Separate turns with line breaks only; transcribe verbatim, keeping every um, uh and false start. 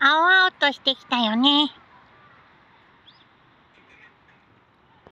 青々としてきたよね。